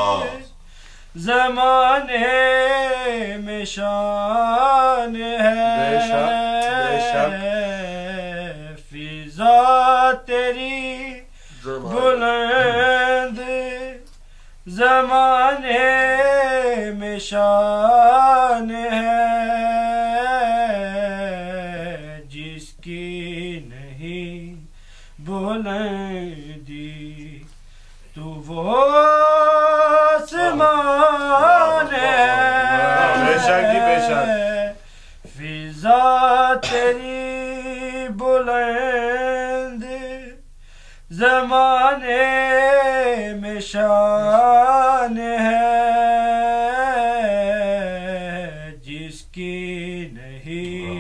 ज़माने में शान है, फिजा तेरी बुलंद, ज़माने में शान है, जिसकी नहीं बुलंदी, तू वो आसमान है। बेशक जी बेशक। फिजा तेरी बुलंद, ज़माने में शान है, जिसकी नहीं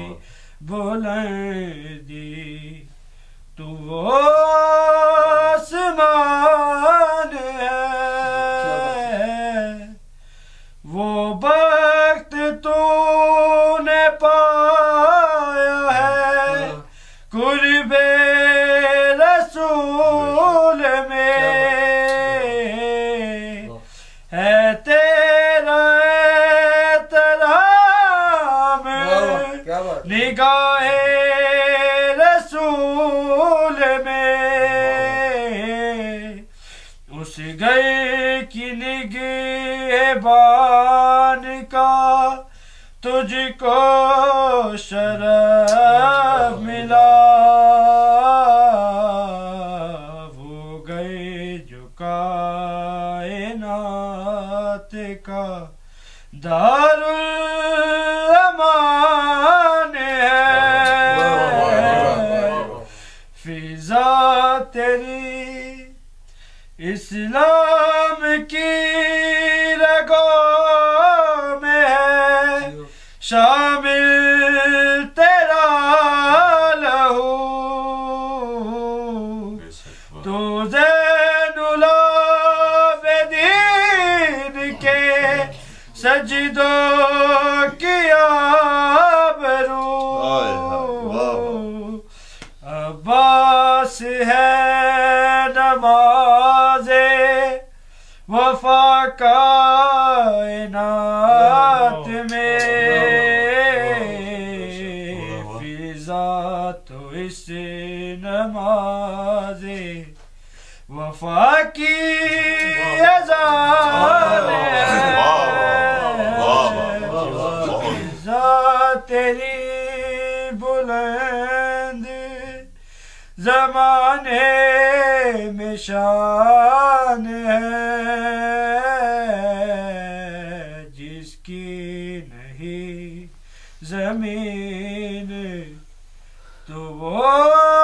बुलंदी, तू वो आसमान है। वो वक्त तूने पाया है कुर्बे रसूल में, है तेरा एहतराम निगाहे रसूल में, उस गए की निगहबान का तुझको शरफ मिला, वो गए जो कायनात का दारुल अमान है। फिजा तेरी इस्लाम की रगों में है शामिल तेरा लहू, तो ज़ैनुल आबिदीन के सजदों की आबरू, अब्बास है नमाज़े वफा कायनात में, फिजा तो इस नमाज़े वफा की अज़ान है। फिजा तेरी बुलंद, ज़माने में शान है, जिसकी नहीं ज़मीन, तो वो